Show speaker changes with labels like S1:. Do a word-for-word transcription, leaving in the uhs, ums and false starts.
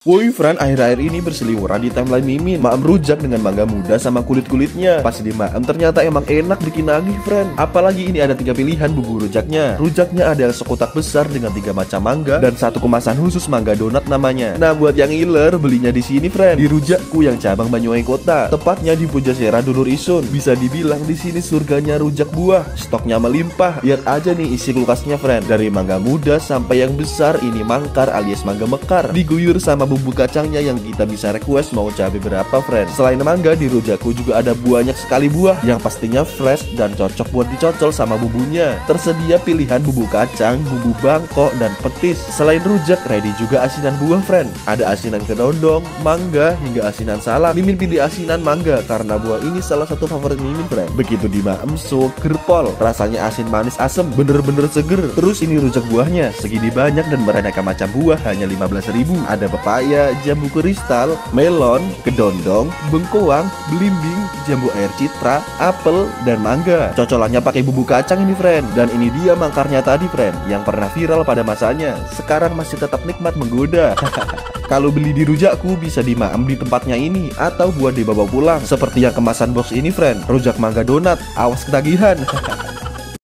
S1: Woi friend, akhir-akhir ini berseliweran di timeline Mimin maem rujak dengan mangga muda sama kulit-kulitnya. Pas di maem ternyata emang enak bikin nagih friend. Apalagi ini ada tiga pilihan bumbu rujaknya. Rujaknya ada sekotak besar dengan tiga macam mangga dan satu kemasan khusus mangga donat namanya. Nah buat yang iler belinya di sini friend, di rujakku yang cabang Banyuwangi Kota, tepatnya di Pujasera Dulur Isun. Bisa dibilang di sini surganya rujak buah, stoknya melimpah. Lihat aja nih isi kulkasnya friend, dari mangga muda sampai yang besar ini mangkar alias mangga mekar, diguyur sama bumbu kacangnya yang kita bisa request mau cabai berapa friend. Selain mangga di rujakku juga ada banyak sekali buah yang pastinya fresh dan cocok buat dicocol sama bumbunya. Tersedia pilihan bumbu kacang, bumbu bangkok, dan petis. Selain rujak ready juga asinan buah friend. Ada asinan kedondong, mangga, hingga asinan salad. Mimin pilih asinan mangga karena buah ini salah satu favorit Mimin friend. Begitu di maem seger pol, rasanya asin manis asem, bener-bener seger. Terus ini rujak buahnya segini banyak dan beraneka macam buah hanya lima belas ribu. Ada pepaya, jambu kristal, melon, kedondong, bengkoang, belimbing, jambu air citra, apel, dan mangga. Cocolannya pakai bumbu kacang ini friend. Dan ini dia mangkarnya tadi friend, yang pernah viral pada masanya. Sekarang masih tetap nikmat menggoda. Kalau beli di rujakku bisa di maem di tempatnya ini atau buat dibawa pulang seperti yang kemasan box ini friend. Rujak mangga donat, awas ketagihan.